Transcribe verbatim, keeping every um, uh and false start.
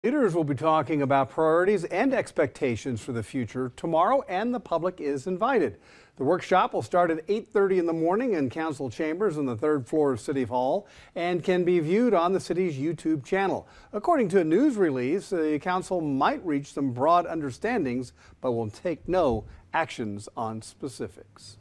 Leaders will be talking about priorities and expectations for the future tomorrow, and the public is invited. The workshop will start at eight thirty in the morning in council chambers on the third floor of City Hall and can be viewed on the city's YouTube channel. According to a news release, the council might reach some broad understandings, but will take no actions on specifics.